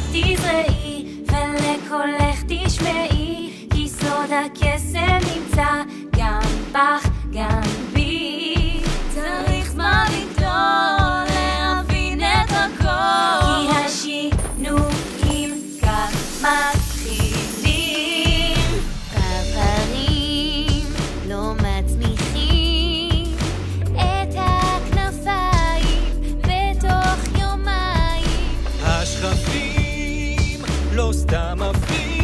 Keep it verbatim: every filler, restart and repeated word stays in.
תזרעי ולקולך תשמעי, כי סוד הקסם נמצא גם בך גם בי. צריך זמן לגדול להבין את הכל, כי השינויים כך מתחילים. פרפרים לא מצמיחים את הכנפיים בתוך יומיים, השכפים לא סתם עפים